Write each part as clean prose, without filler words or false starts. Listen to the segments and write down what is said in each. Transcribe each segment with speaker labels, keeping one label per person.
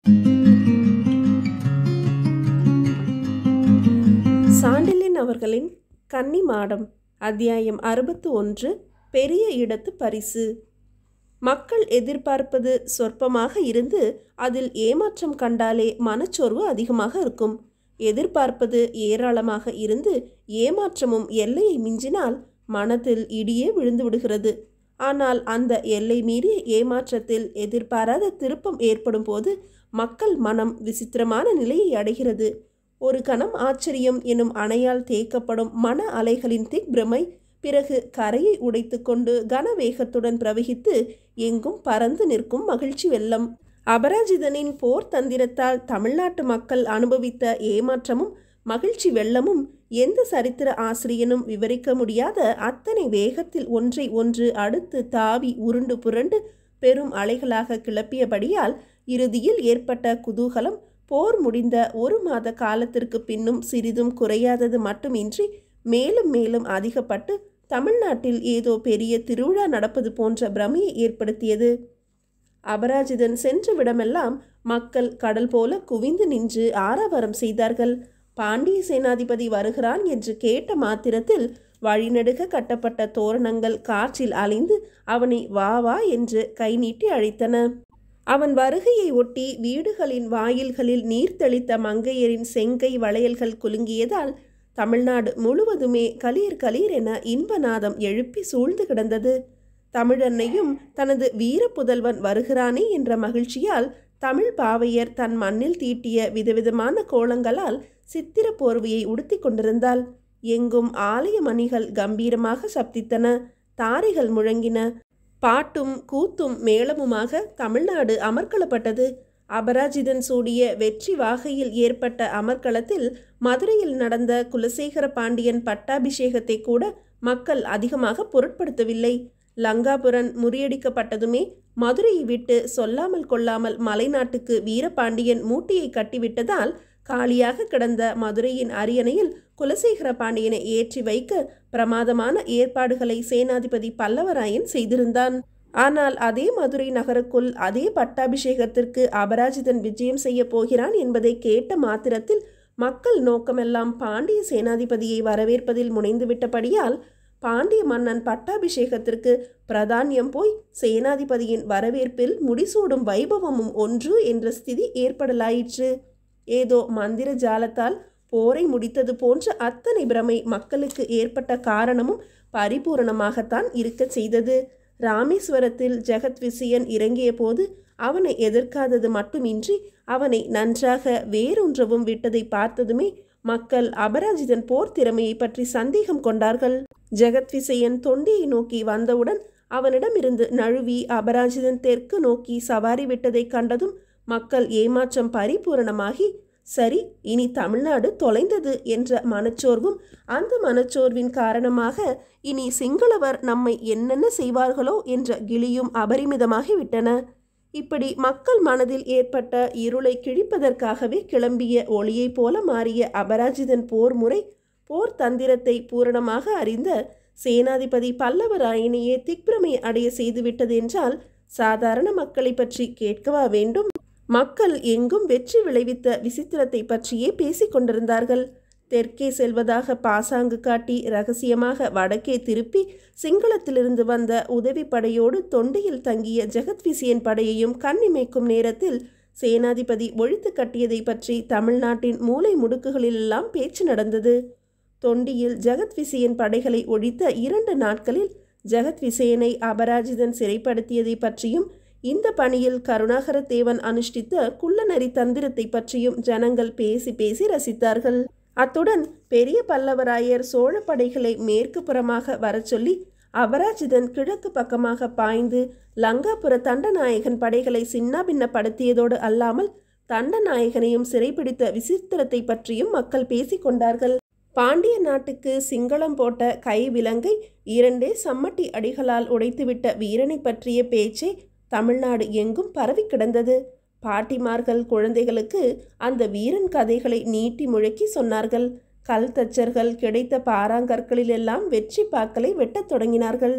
Speaker 1: சாண்டில்யன் அவர்களின் கன்னி மாடம், அத்தியாயம் 61. பெரிய இடத்து பரிசு. மக்கள் எதிர்பார்ப்பது சொற்பமாக இருந்து அதில் ஏமாற்றம் கண்டாலே மனச்சோர்வு அதிகமாக இருக்கும். எதிர்பார்ப்பது ஏராளமாக இருந்து ஏமாற்றமும் எல்லையை மிஞ்சினால் மனத்தில் இடியே விழுந்து விடுகிறது. ஆனால் அந்த எல்லை மீறிய ஏமாற்றத்தில் எதிர்பாராத திருப்பம் ஏற்படும் போது மக்கள் மனம் விசித்திரமான நிலையை அடைகிறது. ஒரு கணம் ஆச்சரியம் எனும் அணையால் தேக்கப்படும் மன அலைகளின் திக்பிரமை பிறகு கரையை உடைத்து கொண்டு கனவேகத்துடன் பிரவகித்து எங்கும் பறந்து நிற்கும் மகிழ்ச்சி வெள்ளம். அபராஜிதனின் போர் தந்திரத்தால் தமிழ்நாட்டு மக்கள் அனுபவித்த ஏமாற்றமும் மகிழ்ச்சி வெள்ளமும் எந்த சரித்திர ஆசிரியனும் விவரிக்க முடியாத அத்தனை வேகத்தில் ஒன்றை ஒன்று அடுத்து தாவி உருண்டு புரண்டு பெரும் அலைகளாக கிளப்பியபடியால் இறுதியில் ஏற்பட்ட குதூகலம் போர் முடிந்த 1 மாத காலத்திற்கு பின்னும் சிறிதும் குறையாதது மட்டுமின்றி மேலும் மேலும் அதிகப்பட்டு தமிழ்நாட்டில் ஏதோ பெரிய திருவிழா நடப்பது போன்ற பிரமையை ஏற்படுத்தியது. அபராஜிதன் சென்ற விடமெல்லாம் மக்கள் கடல் போல குவிந்து நின்று ஆரவாரம் செய்தார்கள். பாண்டிய சேனாதிபதி வருகிறான் என்று கேட்ட மாத்திரத்தில் வழிநெடுக கட்டப்பட்ட தோரணங்கள் காற்றில் அலைந்து அவனை வா வா என்று கை நீட்டி அழைத்தன. அவன் வருகையை ஒட்டி வீடுகளின் வாயில்களில் நீர் தெளித்த மங்கையரின் செங்கை வளையல்கள் குலுங்கியதால் தமிழ்நாடு முழுவதுமே கலீர் கலீர் என இன்பநாதம் எழுப்பி சூழ்ந்து கிடந்தது. தமிழன்னையும் தனது வீர புதல்வன் வருகிறானே என்ற மகிழ்ச்சியால் தமிழ் பாவையர் தன் மண்ணில் தீட்டிய விதவிதமான கோலங்களால் சித்திர போர்வையை உடுத்தி கொண்டிருந்தாள். எங்கும் ஆலய மணிகள் கம்பீரமாக சப்தித்தன, தாரைகள் முழங்கின. பாட்டும் கூத்தும் மேளமுமாக தமிழ்நாடு அமர்க்களப்பட்டது. அபராஜிதன் சூடிய வெற்றி வாகையில் ஏற்பட்ட அமர்க்களத்தில் மதுரையில் நடந்த குலசேகர பாண்டியன் பட்டாபிஷேகத்தை கூட மக்கள் அதிகமாக பொருட்படுத்தவில்லை. லங்காபுரம் முறியடிக்கப்பட்டதுமே மதுரையை விட்டு சொல்லாமல் கொள்ளாமல் மலைநாட்டுக்கு வீரபாண்டியன் மூட்டையை கட்டிவிட்டதால் காலியாக கிடந்த மதுரையின் அரியணையில் குலசேகர பாண்டியனை ஏற்றி வைக்க பிரமாதமான ஏற்பாடுகளை சேனாதிபதி பல்லவராயன் செய்திருந்தான். ஆனால் அதே மதுரை நகருக்குள் அதே பட்டாபிஷேகத்திற்கு அபராஜிதன் விஜயம் செய்ய போகிறான் என்பதை கேட்ட மாத்திரத்தில் மக்கள் நோக்கமெல்லாம் பாண்டிய சேனாதிபதியை வரவேற்பதில் முனைந்துவிட்டபடியால் பாண்டிய மன்னன் பட்டாபிஷேகத்திற்கு பிராதானியம் போய் சேனாதிபதியின் வரவேற்பில் முடிசூடும் வைபவமும் ஒன்று என்ற ஸ்திதி ஏற்படலாயிற்று. ஏதோ மந்திர ஜாலத்தால் போரை முடித்தது போன்ற அத்தனை பிரமை மக்களுக்கு ஏற்பட்ட காரணமும் பரிபூரணமாகத்தான் இருக்க செய்தது. ராமேஸ்வரத்தில் ஜெகத் விசயன் இறங்கிய போது அவனை எதிர்க்காதது மட்டுமின்றி அவனை நன்றாக வேறொன்றவும் விட்டதை பார்த்ததுமே மக்கள் அபராஜிதன் போர் திறமையை பற்றி சந்தேகம் கொண்டார்கள். ஜெகத் விசயன் தொண்டியை நோக்கி வந்தவுடன் அவனிடமிருந்து நழுவி அபராஜிதன் தெற்கு நோக்கி சவாரி விட்டதை கண்டதும் மக்கள் ஏமாற்றம் பரிபூரணமாகி சரி, இனி தமிழ்நாடு தொலைந்தது என்ற மனச்சோர்வும் அந்த மனச்சோர்வின் காரணமாக இனி சிங்களவர் நம்மை என்னென்ன செய்வார்களோ என்ற கிளியும் அபரிமிதமாகிவிட்டன. இப்படி மக்கள் மனதில் ஏற்பட்ட இருளை கிழிப்பதற்காகவே கிளம்பிய ஒளியைப் போல மாறிய அபராஜிதன் போர் முறை போர் தந்திரத்தை பூரணமாக அறிந்த சேனாதிபதி பல்லவராயனையே திக்பிரமை அடைய செய்துவிட்டதென்றால் சாதாரண மக்களை பற்றி கேட்கவா வேண்டும்? மக்கள் எங்கும் வெற்றி விளைவித்த விசித்திரத்தை பற்றியே பேசிக்கொண்டிருந்தார்கள். தெற்கே செல்வதாக பாசாங்கு காட்டி இரகசியமாக வடக்கே திருப்பி சிங்களத்திலிருந்து வந்த உதவி படையோடு தொண்டியில் தங்கிய ஜெகத் விசயன் படையையும் கண்ணிமைக்கும் நேரத்தில் சேனாதிபதி ஒழித்து கட்டியதை பற்றி தமிழ்நாட்டின் மூலை முடுக்குகளிலெல்லாம் பேச்சு நடந்தது. தொண்டியில் ஜெகத் விசயன் படைகளை ஒழித்த 2 நாட்களில் ஜெகத் விசயனை அபராஜிதன் சிறைப்படுத்தியதை பற்றியும் இந்த பணியில் கருணாகர தேவன் அனுஷ்டித்த குள்ளநரி தந்திரத்தை பற்றியும் ஜனங்கள் பேசி பேசி ரசித்தார்கள். அத்துடன் பெரிய பல்லவராயர் சோழ படைகளை மேற்கு புறமாக வரச்சொல்லி அபராஜிதன் கிழக்கு பக்கமாக பாய்ந்து லங்காபுர தண்டநாயகன் படைகளை சின்னாபின்னப்படுத்தியதோடு அல்லாமல் தண்டநாயகனையும் சிறைப்பிடித்த விசித்திரத்தை பற்றியும் மக்கள் பேசிக்கொண்டார்கள். பாண்டிய நாட்டுக்கு சிங்களம் போட்ட கை விலங்கை 2 சம்மட்டி அடிகளால் உடைத்துவிட்ட வீரனை பற்றிய பேச்சே தமிழ்நாடு எங்கும் பரவி கிடந்தது. பாட்டிமார்கள் குழந்தைகளுக்கு அந்த வீரன் கதைகளை நீட்டி முழக்கி சொன்னார்கள். கல் தச்சர்கள் கிடைத்த பாறாங்கற்களிலெல்லாம் வெற்றி பாக்களை வெட்டத் தொடங்கினார்கள்.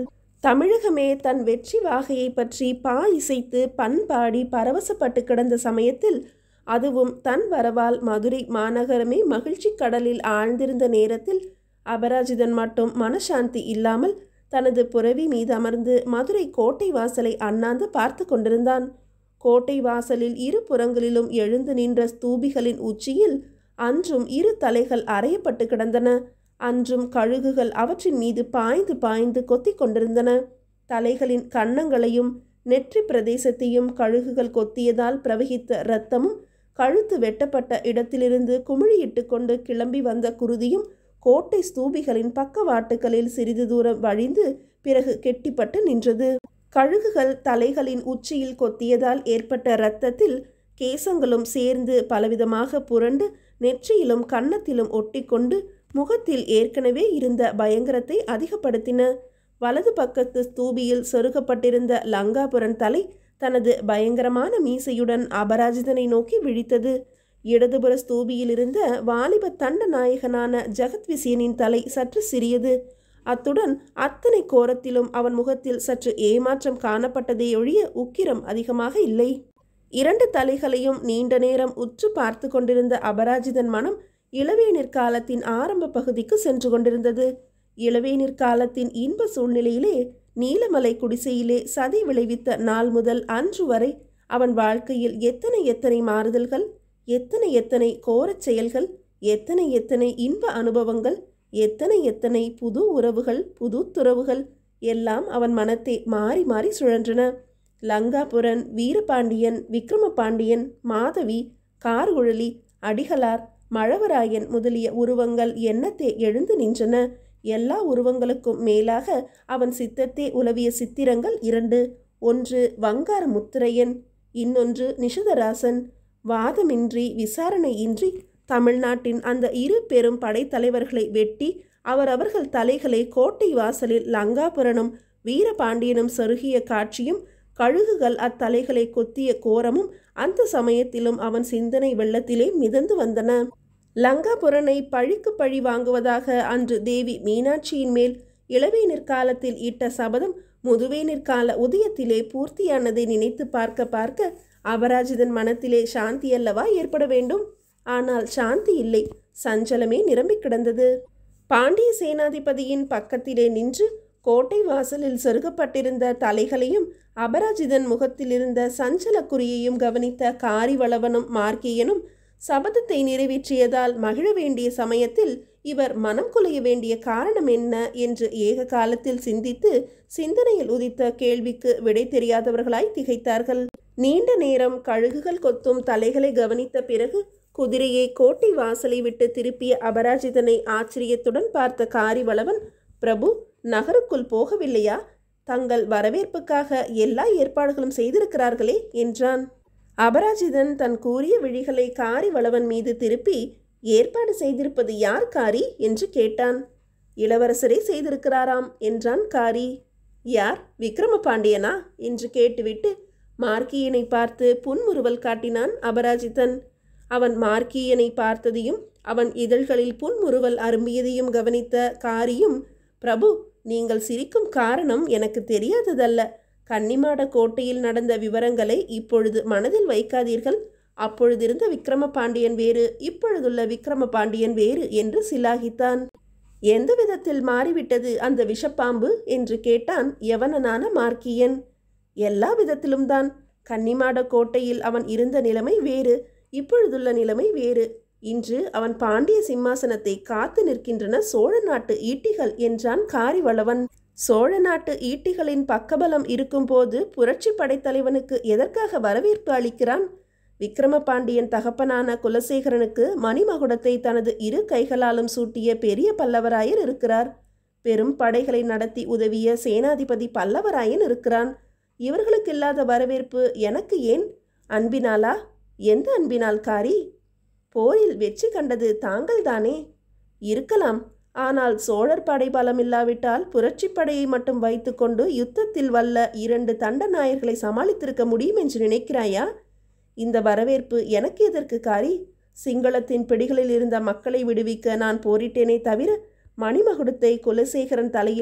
Speaker 1: தமிழகமே தன் வெற்றி வாகையை பற்றி இசைத்து பண்பாடி பரவசப்பட்டு கிடந்த சமயத்தில், அதுவும் தன் வரவால் மதுரை மாநகரமே மகிழ்ச்சி கடலில் ஆழ்ந்திருந்த நேரத்தில், அபராஜிதன் மட்டும் மனசாந்தி இல்லாமல் தனது புரவி மீது அமர்ந்து மதுரை கோட்டை வாசலை அண்ணாந்து பார்த்து கொண்டிருந்தான். கோட்டை வாசலில் இரு புறங்களிலும் எழுந்து நின்ற ஸ்தூபிகளின் உச்சியில் அன்றும் இரு தலைகள் அறையப்பட்டு கிடந்தன. அன்றும் கழுகுகள் அவற்றின் மீது பாய்ந்து பாய்ந்து கொத்தி கொண்டிருந்தன. தலைகளின் கன்னங்களையும் நெற்றி பிரதேசத்தையும் கழுகுகள் கொத்தியதால் பிரவகித்த இரத்தமும், கழுத்து வெட்டப்பட்ட இடத்திலிருந்து குமிழியிட்டு கொண்டு கிளம்பி வந்த குருதியும் கோட்டை ஸ்தூபிகளின் பக்கவாட்டுகளில் சிறிது தூரம் வழிந்து பிறகு கெட்டிப்பட்டு நின்றது. கழுகுகள் தலைகளின் உச்சியில் கொத்தியதால் ஏற்பட்ட இரத்தத்தில் கேசங்களும் சேர்ந்து பலவிதமாக புரண்டு நெற்றியிலும் கன்னத்திலும் ஒட்டிக்கொண்டு முகத்தில் ஏற்கனவே இருந்த பயங்கரத்தை அதிகப்படுத்தின. வலது பக்கத்து ஸ்தூபியில் சொருகப்பட்டிருந்த லங்காபுரன் தலை தனது பயங்கரமான மீசையுடன் அபராஜிதனை நோக்கி விழித்தது. இடதுபுற ஸ்தூபியில் இருந்த வாலிப தண்ட நாயகனான ஜெகத்விசியனின் தலை சற்று சிறியது. அத்துடன் அத்தனை கோரத்திலும் அவன் முகத்தில் சற்று ஏமாற்றம் காணப்பட்டதே ஒழிய உக்கிரம் அதிகமாக இல்லை. இரண்டு தலைகளையும் நீண்ட நேரம் உற்று பார்த்து கொண்டிருந்த அபராஜிதன் மனம் இளவேனிற் காலத்தின் ஆரம்ப பகுதிக்கு சென்று கொண்டிருந்தது. இளவேனிற் காலத்தின் இன்ப சூழ்நிலையிலே நீலமலை குடிசையிலே சதி விளைவித்த நாள் முதல் அன்று வரை அவன் வாழ்க்கையில் எத்தனை எத்தனை மாறுதல்கள், எத்தனை எத்தனை கோரச் செயல்கள், எத்தனை எத்தனை இன்ப அனுபவங்கள், எத்தனை எத்தனை புது உறவுகள், புது துறவுகள் எல்லாம் அவன் மனத்தை மாறி மாறி சுழன்றன. லங்காபுரன், வீரபாண்டியன், விக்ரமபாண்டியன், மாதவி, கார்குழலி, அடிகளார், மழவராயன் முதலிய உருவங்கள் எண்ணத்தே எழுந்து நின்றன. எல்லா உருவங்களுக்கும் மேலாக அவன் சித்தத்தே உலவிய சித்திரங்கள் இரண்டு. ஒன்று வங்கார முத்திரையன், இன்னொன்று நிஷதராசன். வாதமின்றி விசாரணையின்றி தமிழ்நாட்டின் அந்த இரு பெரும் படைத்தலைவர்களை வெட்டி அவர்கள் தலைகளை கோட்டை வாசலில் லங்காபுரனும் வீரபாண்டியனும் சொருகிய காட்சியும், கழுகுகள் அத்தலைகளை கொத்திய கோரமும் அந்த சமயத்திலும் அவன் சிந்தனை வெள்ளத்திலே மிதந்து வந்தன. லங்காபுரனை பழிக்கு பழி வாங்குவதாக அன்று தேவி மீனாட்சியின் மேல் இளவேனிற் காலத்தில் இட்ட சபதம் முதுவேனிற் கால உதயத்திலே பூர்த்தியானதை நினைத்து பார்க்க பார்க்க அபராஜிதன் மனத்திலே சாந்தி அல்லவா ஏற்பட வேண்டும்? ஆனால் சாந்தி இல்லை, சஞ்சலமே நிரம்பி கிடந்தது. பாண்டிய சேனாதிபதியின் பக்கத்திலே நின்று கோட்டை வாசலில் சொருகப்பட்டிருந்த தலைகளையும் அபராஜிதன் முகத்திலிருந்த சஞ்சல குறியையும் கவனித்த காரிவளவனும் மார்க்கியனும் சபதத்தை நிறைவேற்றியதால் மகிழ வேண்டிய சமயத்தில் இவர் மனம் குலைய வேண்டிய காரணம் என்ன என்று ஏக காலத்தில் சிந்தித்து சிந்தனையில் உதித்த கேள்விக்கு விடை தெரியாதவர்களாய் திகைத்தார்கள். நீண்ட நேரம் கழுகுகள் கொத்தும் தலைகளை கவனித்த பிறகு குதிரையை கோட்டை வாசலை விட்டு திருப்பிய அபராஜிதனை ஆச்சரியத்துடன் பார்த்த காரிவளவன், பிரபு, நகருக்குள் போகவில்லையா? தங்கள் வரவேற்புக்காக எல்லா ஏற்பாடுகளும் செய்திருக்கிறார்களே என்றான். அபராஜிதன் தன் கூறிய விழிகளை காரிவளவன் மீது திருப்பி, ஏற்பாடு செய்திருப்பது யார் காரி என்று கேட்டான். இளவரசரே செய்திருக்கிறாராம் என்றான் காரி. யார், விக்ரமபாண்டியனா என்று கேட்டுவிட்டு மார்க்கியனை பார்த்து புன்முறுவல் காட்டினான் அபராஜிதன். அவன் மார்க்கியனை பார்த்ததையும் அவன் இதழ்களில் புன்முறுவல் அரும்பியதையும் கவனித்த காரியும், பிரபு, நீங்கள் சிரிக்கும் காரணம் எனக்கு தெரியாததல்ல. கன்னிமாட கோட்டையில் நடந்த விவரங்களை இப்பொழுது மனதில் வைக்காதீர்கள். அப்பொழுதிருந்த விக்ரமபாண்டியன் வேறு, இப்பொழுதுள்ள விக்ரமபாண்டியன் வேறு என்று சிலாகித்தான். எந்த விதத்தில் மாறிவிட்டது அந்த விஷப்பாம்பு என்று கேட்டான் யவனனான மார்க்கியன். எல்லா விதத்திலும் தான். கன்னிமாட கோட்டையில் அவன் இருந்த நிலைமை வேறு, இப்பொழுதுள்ள நிலைமை வேறு. இன்று அவன் பாண்டிய சிம்மாசனத்தை காத்து நிற்கின்றன சோழ நாட்டு ஈட்டிகள் என்றான் காரிவளவன். சோழ நாட்டு ஈட்டிகளின் பக்கபலம் இருக்கும்போது புரட்சி படைத்தலைவனுக்கு எதற்காக வரவேற்பு அளிக்கிறான்? விக்ரமபாண்டியன் தகப்பனான குலசேகரனுக்கு மணிமகுடத்தை தனது இரு கைகளாலும் சூட்டிய பெரிய பல்லவராயர் இருக்கிறார். பெரும் படைகளை நடத்தி உதவிய சேனாதிபதி பல்லவராயன் இருக்கிறான். இவர்களுக்கு இல்லாத வரவேற்பு எனக்கு ஏன்? அன்பினாலா? எந்த அன்பினால் காரி? போரில் வெற்றி கண்டது தாங்கள்தானே? இருக்கலாம். ஆனால் சோழர் படை பலம் இல்லாவிட்டால் புரட்சி படையை மட்டும் வைத்துக்கொண்டு யுத்தத்தில் வல்ல இரண்டு தண்டநாயர்களை சமாளித்திருக்க முடியும் என்று நினைக்கிறாயா? இந்த வரவேற்பு எனக்கு எதற்கு காரி? சிங்களத்தின் பிடிகளில் இருந்த மக்களை விடுவிக்க நான் போரிட்டேனே தவிர மணிமகுடத்தை குலசேகரன் தலையிலோ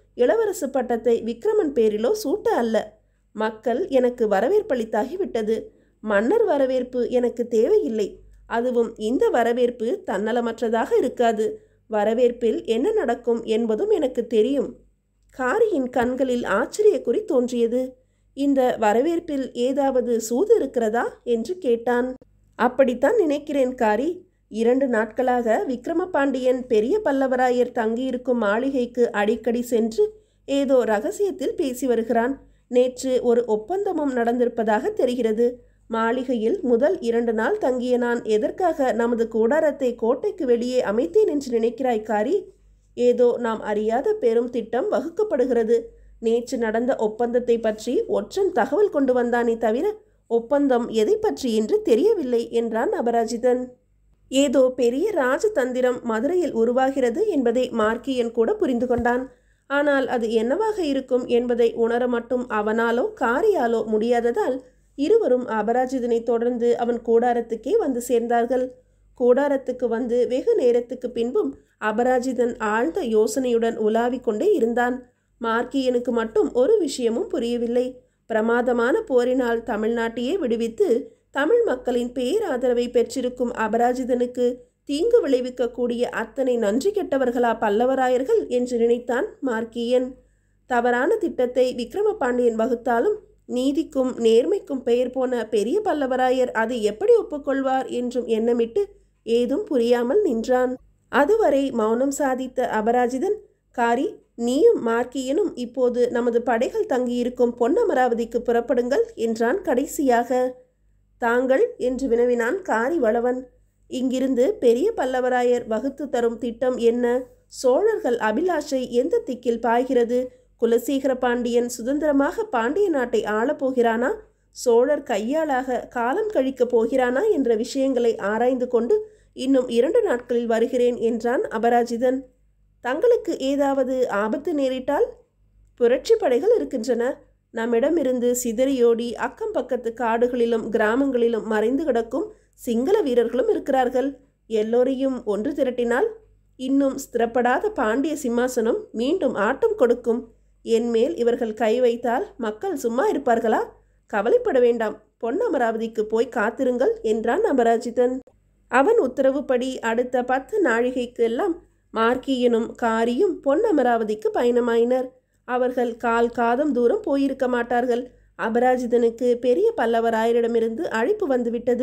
Speaker 1: இளவரசு பட்டத்தை விக்ரமன் பேரிலோ சூட்ட அல்ல. மக்கள் எனக்கு வரவேற்பளித்தாகிவிட்டது. மன்னர் வரவேற்பு எனக்கு தேவையில்லை. அதுவும் இந்த வரவேற்பு தன்னலமற்றதாக இருக்காது. வரவேற்பில் என்ன நடக்கும் என்பதும் எனக்கு தெரியும். காரியின் கண்களில் ஆச்சரிய குறி தோன்றியது. இந்த வரவேற்பில் ஏதாவது சூது இருக்கிறதா என்று கேட்டான். அப்படித்தான் நினைக்கிறேன் காரி. 2 நாட்களாக விக்ரமபாண்டியன் பெரிய பல்லவராயர் தங்கியிருக்கும் மாளிகைக்கு அடிக்கடி சென்று ஏதோ ரகசியத்தில் பேசி வருகிறான். நேற்று ஒரு ஒப்பந்தமும் நடந்திருப்பதாக தெரிகிறது. மாளிகையில் முதல் 2 நாள் தங்கிய நான் எதற்காக நமது கூடாரத்தை கோட்டைக்கு வெளியே அமைத்தேன் என்று நினைக்கிறாய் காரி? ஏதோ நாம் அறியாத பெரும் திட்டம் வகுக்கப்படுகிறது. நேற்று நடந்த ஒப்பந்தத்தை பற்றி ஒற்றன் தகவல் கொண்டு வந்தானே தவிர ஒப்பந்தம் எதை பற்றி என்று தெரியவில்லை என்றான் அபராஜிதன். ஏதோ பெரிய ராஜதந்திரம் மதுரையில் உருவாகிறது என்பதை மார்க்கியன் கூட புரிந்து கொண்டான். ஆனால் அது என்னவாக இருக்கும் என்பதை உணர மட்டும் அவனாலோ காரியாலோ முடியாததால் இருவரும் அபராஜிதனை தொடர்ந்து அவன் கூடாரத்துக்கே வந்து சேர்ந்தார்கள். கூடாரத்துக்கு வந்து வெகு நேரத்துக்கு பின்பும் அபராஜிதன் ஆழ்ந்த யோசனையுடன் உலாவிக் கொண்டே இருந்தான். மார்க்கியனுக்கு மட்டும் ஒரு விஷயமும் புரியவில்லை. பிரமாதமான போரினால் தமிழ்நாட்டையே விடுவித்து தமிழ் மக்களின் பேராதரவை பெற்றிருக்கும் அபராஜிதனுக்கு தீங்கு விளைவிக்கக்கூடிய அத்தனை நன்றி கெட்டவர்களா பல்லவராயர்கள் என்று நினைத்தான் மார்க்கியன். தவறான திட்டத்தை விக்ரமபாண்டியன் வகுத்தாலும் நீதிக்கும் நேர்மைக்கும் பெயர் போன பெரிய பல்லவராயர் அதை எப்படி ஒப்புக்கொள்வார் என்றும் எண்ணமிட்டு ஏதும் புரியாமல் நின்றான். அதுவரை மௌனம் சாதித்த அபராஜிதன், காரி, நீயும் மார்க்கியனும் இப்போது நமது படைகள் தங்கியிருக்கும் பொன்னமராவதிக்கு புறப்படுங்கள் என்றான் கடைசியாக. தாங்கள் என்று வினவினான் காரி வளவன். இங்கிருந்து பெரிய பல்லவராயர் வகுத்து தரும் திட்டம் என்ன? சோழர்கள் அபிலாஷை எந்த திக்கில் பாய்கிறது? குலசேகர பாண்டியன் சுதந்திரமாக பாண்டிய நாட்டை ஆளப்போகிறானா? சோழர் கையாளாக காலம் கழிக்கப் போகிறானா என்ற விஷயங்களை ஆராய்ந்து கொண்டு இன்னும் 2 நாட்களில் வருகிறேன் என்றான் அபராஜிதன். தங்களுக்கு ஏதாவது ஆபத்து நேரிட்டால்? புரட்சி படைகள் இருக்கின்றன. நம்மிடமிருந்து சிதறியோடி அக்கம் பக்கத்து காடுகளிலும் கிராமங்களிலும் மறைந்து கிடக்கும் சிங்கள வீரர்களும் இருக்கிறார்கள். எல்லோரையும் ஒன்று திரட்டினால் இன்னும் ஸ்திரப்படாத பாண்டிய சிம்மாசனம் மீண்டும் ஆட்டம் கொடுக்கும். என்மேல் இவர்கள் கை வைத்தால் மக்கள் சும்மா இருப்பார்களா? கவலைப்பட வேண்டாம், பொன்னமராவதிக்கு போய் காத்திருங்கள் என்றான் அபராஜிதன். அவன் உத்தரவுப்படி அடுத்த 10 நாழிகைக்கு எல்லாம் மார்க்கியனும் காரியும் பொன்னமராவதிக்கு பயணமாயினர். அவர்கள் காதம் தூரம் போயிருக்க மாட்டார்கள். அபராஜிதனுக்கு பெரிய பல்லவராயரிடமிருந்து அழைப்பு வந்துவிட்டது.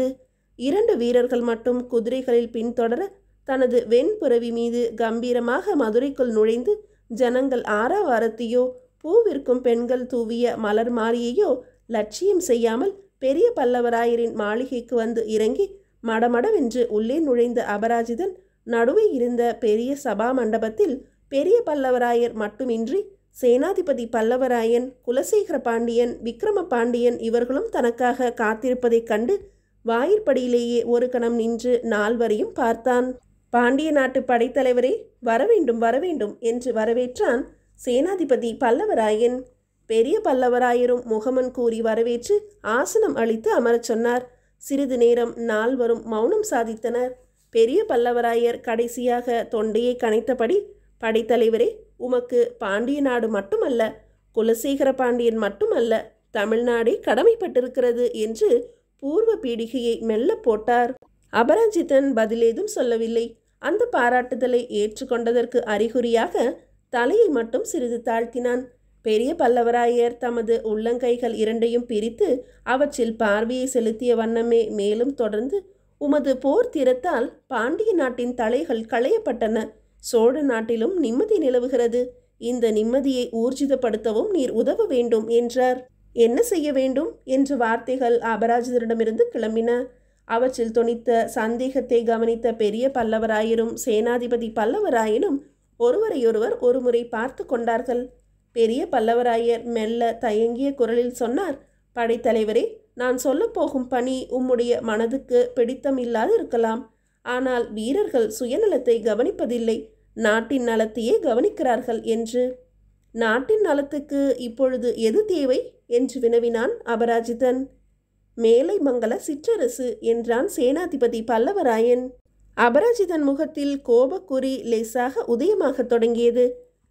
Speaker 1: 2 வீரர்கள் மட்டும் குதிரைகளில் பின்தொடர தனது வெண்புறவி மீது கம்பீரமாக மதுரைக்குள் நுழைந்து ஜனங்கள் ஆரவாரத்தையோ பூவிற்கும் பெண்கள் தூவிய மலர் மாரியையோ லட்சியம் செய்யாமல் பெரிய பல்லவராயரின் மாளிகைக்கு வந்து இறங்கி மடமடவென்று உள்ளே நுழைந்த அபராஜிதன் நடுவே இருந்த பெரிய சபா மண்டபத்தில் பெரிய பல்லவராயர் மட்டுமின்றி சேனாதிபதி பல்லவராயன், குலசேகர பாண்டியன், விக்ரம பாண்டியன் இவர்களும் தனக்காக காத்திருப்பதைக் கண்டு வாயிற்படியிலேயே ஒரு கணம் நின்று நால்வரையும் பார்த்தான். பாண்டிய நாட்டு படைத்தலைவரே, வரவேண்டும் வரவேண்டும் என்று வரவேற்றான் சேனாதிபதி பல்லவராயன். பெரிய பல்லவராயரும் முகமன் கூறி வரவேற்று ஆசனம் அளித்து அமரச் சொன்னார். சிறிது நேரம் நால்வரும் மௌனம் சாதித்தனர். பெரிய பல்லவராயர் கடைசியாக தொண்டையை கனைத்தபடி, படைத்தலைவரே, உமக்கு பாண்டிய நாடு மட்டுமல்ல, குலசேகர பாண்டியன் மட்டுமல்ல, தமிழ்நாடே கடமைப்பட்டிருக்கிறது என்று பூர்வ பீடிகையை மெல்ல போட்டார். அபராஜிதன் பதிலேதும் சொல்லவில்லை. அந்த பாராட்டுதலை ஏற்றுக்கொண்டதற்கு அறிகுறியாக தலையை மட்டும் சிறிது தாழ்த்தினான். பெரிய பல்லவராயர் தமது உள்ளங்கைகள் 2ஐயும் பிரித்து அவற்றில் பார்வையை செலுத்திய வண்ணமே மேலும் தொடர்ந்து, உமது போர் திறத்தால் பாண்டிய நாட்டின் தலைகள் களையப்பட்டன. சோழ நாட்டிலும் நிம்மதி நிலவுகிறது. இந்த நிம்மதியை ஊர்ஜிதப்படுத்தவும் நீர் உதவ வேண்டும் என்றார். என்ன செய்ய வேண்டும் என்ற வார்த்தைகள் அபராஜிதரிடமிருந்து கிளம்பின. அவற்றில் தொனித்த சந்தேகத்தை கவனித்த பெரிய பல்லவராயரும் சேனாதிபதி பல்லவராயனும் ஒருவரையொருவர் ஒருமுறை பார்த்து கொண்டார்கள். பெரிய பல்லவராயர் மெல்ல தயங்கிய குரலில் சொன்னார், படைத்தலைவரே, நான் சொல்லப்போகும் பணி உம்முடைய மனதுக்கு பிடித்தம் இல்லாது இருக்கலாம். ஆனால் வீரர்கள் சுயநலத்தை கவனிப்பதில்லை, நாட்டின் நலத்தையே கவனிக்கிறார்கள் என்று. நாட்டின் நலத்துக்கு இப்பொழுது எது தேவை என்று வினவினான் அபராஜிதன். மேலை மங்கல சிற்றரசு என்றான் சேனாதிபதி பல்லவராயன். அபராஜிதன் முகத்தில் கோபக்குறி லேசாக உதயமாக தொடங்கியது.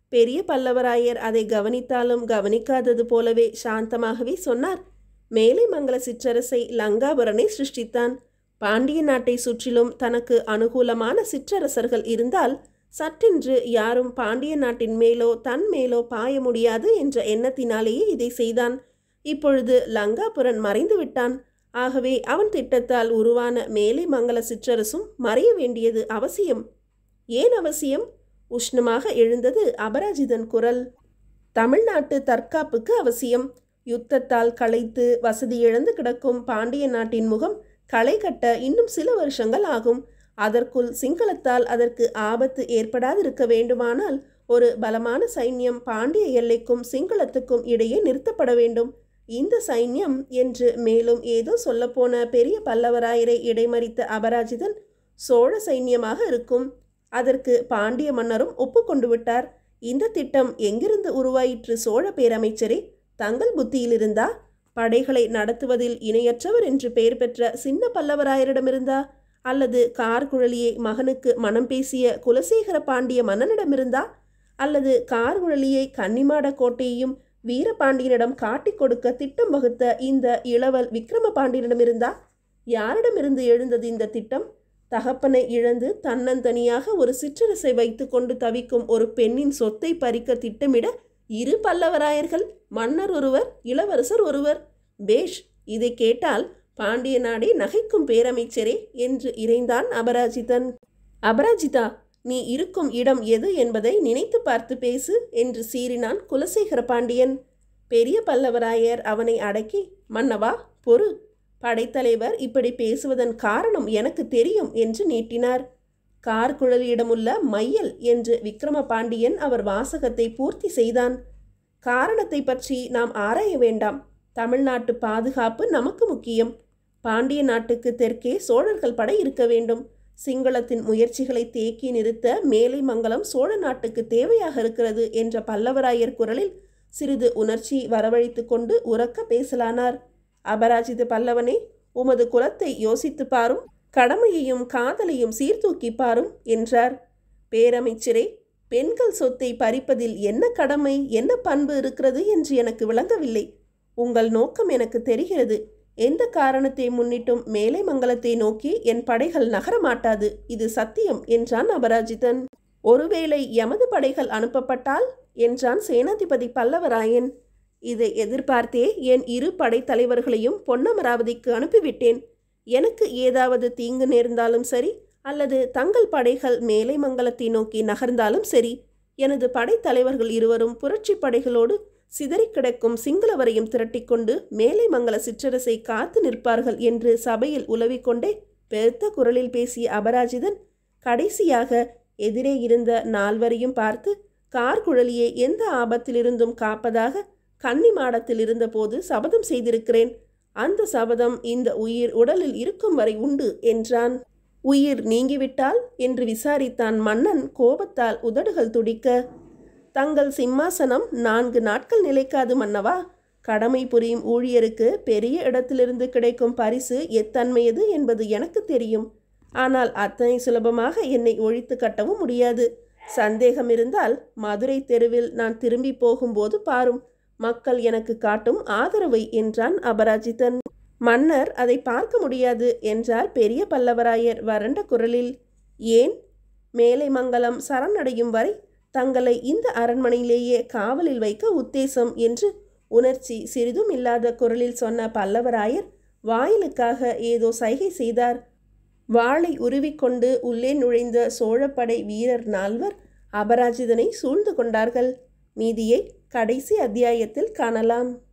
Speaker 1: பெரிய பல்லவராயர் அதை கவனித்தாலும் கவனிக்காதது போலவே சாந்தமாகவே சொன்னார். மேலை மங்கல சிற்றரசை லங்காபுரனை சிருஷ்டித்தான். பாண்டிய நாட்டை சுற்றிலும் தனக்கு அனுகூலமான சிற்றரசர்கள் இருந்தால் சற்றென்று யாரும் பாண்டிய நாட்டின் மேலோ தன் மேலோ பாய முடியாது என்ற எண்ணத்தினாலேயே இதை செய்தான். இப்பொழுது லங்காபுரன் மறைந்து விட்டான். ஆகவே அவன் திட்டத்தால் உருவான மேலை மங்கல சிற்றரசும் மறைய வேண்டியது அவசியம். ஏன் அவசியம்? உஷ்ணமாக எழுந்தது அபராஜிதன் குரல். தமிழ்நாட்டு தற்காப்புக்கு அவசியம். யுத்தத்தால் களைத்து வசதி இழந்து கிடக்கும் பாண்டிய நாட்டின் முகம் களை கட்ட இன்னும் சில வருஷங்கள் ஆகும். அதற்குள் சிங்களத்தால் அதற்கு ஆபத்து ஏற்படாதிருக்க வேண்டுமானால் ஒரு பலமான சைன்யம் பாண்டிய எல்லைக்கும் சிங்களத்துக்கும் இடையே நிறுத்தப்பட வேண்டும். இந்த சைன்யம் என்று மேலும் ஏதோ சொல்லப்போன பெரிய பல்லவராயரை இடைமறித்த அபராஜிதன் சோழ சைன்யமாக இருக்கும். அதற்கு பாண்டிய மன்னரும் ஒப்புக்கொண்டு விட்டார். இந்த திட்டம் எங்கிருந்து உருவாயிற்று சோழ பேரமைச்சரே? தங்கள் புத்தியிலிருந்தா? படைகளை நடத்துவதில் இணையற்றவர் என்று பெயர் பெற்ற சின்ன பல்லவராயரிடமிருந்தா? அல்லது கார்குழலியை மகனுக்கு மனம் பேசிய குலசேகர பாண்டிய மன்னனிடமிருந்தா? அல்லது கார்குழலியை கன்னிமாட கோட்டையையும் வீரபாண்டியனிடம் காட்டிக் கொடுக்க திட்டம் வகுத்த இந்த இளவல் விக்ரம பாண்டியனிடமிருந்தா? யாரிடமிருந்து எழுந்தது இந்த திட்டம்? தகப்பனை இழந்து தன்னந்தனியாக ஒரு சிற்றரசை வைத்து கொண்டு தவிக்கும் ஒரு பெண்ணின் சொத்தை பறிக்க திட்டமிட இரு பல்லவராயர்கள், மன்னர் ஒருவர், இளவரசர் ஒருவர். பேஷ், இதை கேட்டால் பாண்டிய நாடே நகைக்கும் பேரமைச்சரே என்று இறைந்தான் அபராஜிதன். அபராஜிதா, நீ இருக்கும் இடம் எது என்பதை நினைத்து பார்த்து பேசு என்று சீறினான் குலசேகர பாண்டியன். பெரிய பல்லவராயர் அவனை அடக்கி, மன்னவா பொறு, படைத்தலைவர் இப்படி பேசுவதன் காரணம் எனக்கு தெரியும் என்று நீட்டினார். கார்குழலியிடமுள்ள மையல் என்று விக்ரம பாண்டியன் அவர் வாசகத்தை பூர்த்தி செய்தான். காரணத்தை பற்றி நாம் ஆராய வேண்டாம். தமிழ்நாட்டு பாதுகாப்பு நமக்கு முக்கியம். பாண்டிய நாட்டுக்கு தெற்கே சோழர்கள் படை இருக்க வேண்டும். சிங்களத்தின் முயற்சிகளை தேக்கி நிறுத்த மேலை மங்கலம் சோழ நாட்டுக்கு தேவையாக இருக்கிறது என்ற பல்லவராயர் குரலில் சிறிது உணர்ச்சி வரவழைத்து கொண்டு உரக்க பேசலானார். அபராஜித பல்லவனே, உமது குலத்தை யோசித்து பாரும், கடமையையும் காதலையும் சீர்தூக்கி பாரும் என்றார். பேரமைச்சரே, பெண்கள் சொத்தை பறிப்பதில் என்ன கடமை, என்ன பண்பு இருக்கிறது என்று எனக்கு விளங்கவில்லை. உங்கள் நோக்கம் எனக்கு தெரிகிறது. எந்த காரணத்தை முன்னிட்டும் மேலை மங்கலத்தை நோக்கி என் படைகள் நகரமாட்டாது, இது சத்தியம் என்றான் அபராஜிதன். ஒருவேளை எமது படைகள் அனுப்பப்பட்டால் என்றான் சேனாதிபதி பல்லவராயன். இதை எதிர்பார்த்தே என் இரு படைத்தலைவர்களையும் பொன்னமராவதிக்கு அனுப்பிவிட்டேன். எனக்கு ஏதாவது தீங்கு நேர்ந்தாலும் சரி, அல்லது தங்கள் படைகள் மேலை மங்கலத்தை நோக்கி நகர்ந்தாலும் சரி, எனது படைத்தலைவர்கள் இருவரும் புரட்சி படைகளோடு சிதறி கிடக்கும் சிங்களவரையும் திரட்டிக்கொண்டு மேலை மங்கல சிற்றரசை காத்து நிற்பார்கள் என்று சபையில் உலவிக்கொண்டே பெருத்த குரலில் பேசிய அபராஜிதன் கடைசியாக எதிரே இருந்த நால்வரையும் பார்த்து, கார்குழலியை எந்த ஆபத்திலிருந்தும் காப்பதாக கன்னி மாடத்தில் இருந்தபோது சபதம் செய்திருக்கிறேன். அந்த சபதம் இந்த உயிர் உடலில் இருக்கும் வரை உண்டு என்றான். உயிர் நீங்கிவிட்டால் என்று விசாரித்தான் மன்னன் கோபத்தால் உதடுகள் துடிக்க. தங்கள் சிம்மாசனம் 4 நாட்கள் நிலைக்காது மன்னவா. கடமை புரியும் ஊழியருக்கு பெரிய இடத்திலிருந்து கிடைக்கும் பரிசு எத்தன்மையது என்பது எனக்கு தெரியும். ஆனால் அத்தனை சுலபமாக என்னை ஒழித்து கட்டவும் முடியாது. சந்தேகம் இருந்தால் மதுரை தெருவில் நான் திரும்பி போகும்போது பாரும், மக்கள் எனக்கு காட்டும் ஆதரவை என்றான் அபராஜிதன். மன்னர் அதை பார்க்க முடியாது என்றார் பெரிய பல்லவராயர் வறண்ட குரலில். ஏன்? மேலை மங்கலம் சரணடையும் வரை தங்களை இந்த அரண்மனையிலேயே காவலில் வைக்க உத்தேசம் என்று உணர்ச்சி சிறிதும் இல்லாத குரலில் சொன்ன பல்லவராயர் வாயிலுக்காக ஏதோ சைகை செய்தார். வாளை உருவிக்கொண்டு உள்ளே நுழைந்த சோழப்படை வீரர் 4 அபராஜிதனை சூழ்ந்து கொண்டார்கள். மீதியை கடைசி அத்தியாயத்தில் காணலாம்.